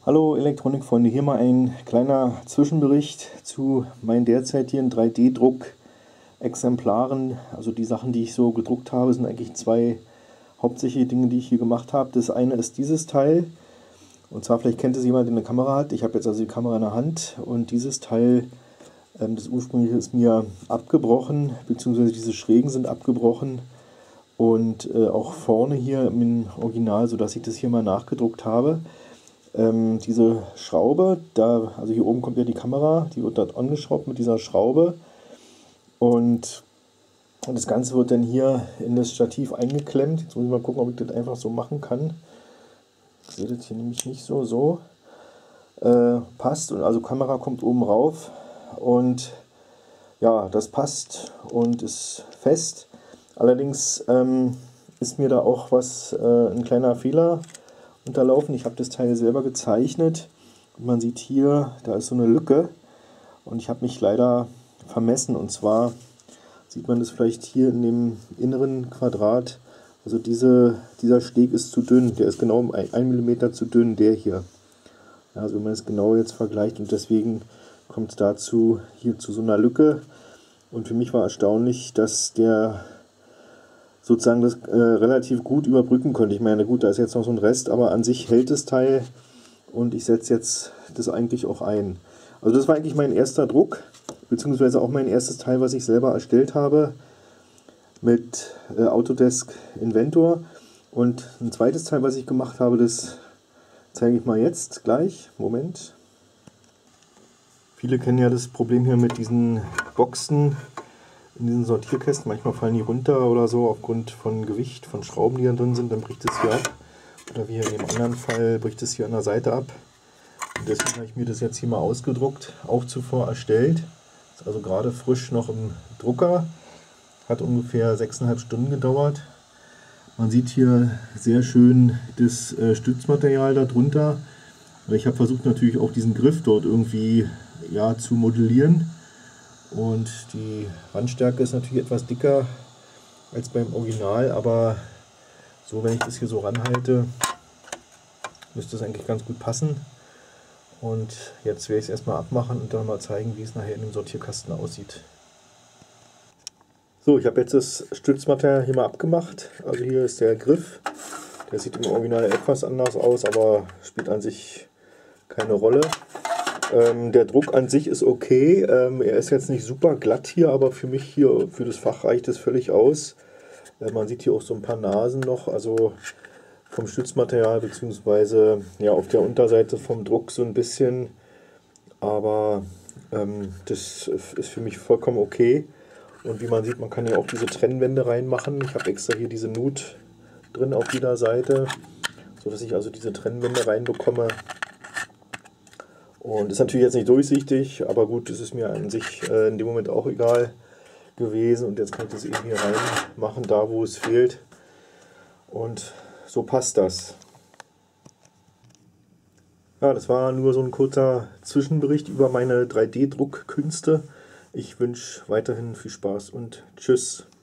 Hallo Elektronikfreunde, hier mal ein kleiner Zwischenbericht zu meinen derzeitigen 3D-Druck-Exemplaren. Also die Sachen, die ich so gedruckt habe, sind eigentlich zwei hauptsächliche Dinge, die ich hier gemacht habe. Das eine ist dieses Teil, und zwar vielleicht kennt es jemand, der eine Kamera hat. Ich habe jetzt also die Kamera in der Hand und dieses Teil, das ursprüngliche, ist mir abgebrochen, beziehungsweise diese Schrägen sind abgebrochen und auch vorne hier im Original, sodass ich das hier mal nachgedruckt habe. Diese Schraube, also hier oben kommt ja die Kamera, die wird dort angeschraubt mit dieser Schraube und das Ganze wird dann hier in das Stativ eingeklemmt. Jetzt muss ich mal gucken, ob ich das einfach so machen kann. Ich sehe das hier nämlich nicht so. Passt, und also Kamera kommt oben rauf und ja, das passt und ist fest. Allerdings ist mir da auch ein kleiner Fehler unterlaufen. Ich habe das Teil selber gezeichnet und man sieht hier, da ist so eine Lücke und ich habe mich leider vermessen, und zwar sieht man das vielleicht hier in dem inneren Quadrat. Also dieser Steg ist zu dünn, der ist genau um 1 mm zu dünn, der hier. Ja, also wenn man es genau jetzt vergleicht, und deswegen kommt es dazu hier zu so einer Lücke, und für mich war erstaunlich, dass der sozusagen das relativ gut überbrücken konnte. Ich meine, gut, da ist jetzt noch so ein Rest, aber an sich hält das Teil und ich setze jetzt das eigentlich auch ein. Also das war eigentlich mein erster Druck, beziehungsweise auch mein erstes Teil, was ich selber erstellt habe mit Autodesk Inventor. Und ein zweites Teil, was ich gemacht habe, das zeige ich mal jetzt gleich. Moment. Viele kennen ja das Problem hier mit diesen Boxen in diesen Sortierkästen. Manchmal fallen die runter oder so aufgrund von Gewicht, von Schrauben, die da drin sind, dann bricht es hier ab. Oder wie hier in dem anderen Fall bricht es hier an der Seite ab. Und deswegen habe ich mir das jetzt hier mal ausgedruckt, auch zuvor erstellt. Ist also gerade frisch noch im Drucker. Hat ungefähr 6,5 Stunden gedauert. Man sieht hier sehr schön das Stützmaterial darunter. Ich habe versucht natürlich auch diesen Griff dort irgendwie zu modellieren. Und die Wandstärke ist natürlich etwas dicker als beim Original, aber so, wenn ich das hier so ranhalte, müsste es eigentlich ganz gut passen. Und jetzt werde ich es erstmal abmachen und dann mal zeigen, wie es nachher in dem Sortierkasten aussieht. So, ich habe jetzt das Stützmaterial hier mal abgemacht. Also hier ist der Griff. Der sieht im Original etwas anders aus, aber spielt an sich keine Rolle. Der Druck an sich ist okay. Er ist jetzt nicht super glatt hier, aber für mich hier, für das Fach reicht es völlig aus. Man sieht hier auch so ein paar Nasen noch, also vom Stützmaterial, beziehungsweise ja auf der Unterseite vom Druck so ein bisschen. Aber das ist für mich vollkommen okay. Und wie man sieht, man kann ja auch diese Trennwände reinmachen. Ich habe extra hier diese Nut drin auf jeder Seite, sodass ich also diese Trennwände reinbekomme. Und ist natürlich jetzt nicht durchsichtig, aber gut, das ist mir an sich in dem Moment auch egal gewesen. Und jetzt kann ich das eben hier reinmachen, da wo es fehlt. Und so passt das. Ja, das war nur so ein kurzer Zwischenbericht über meine 3D-Druckkünste. Ich wünsche weiterhin viel Spaß und tschüss.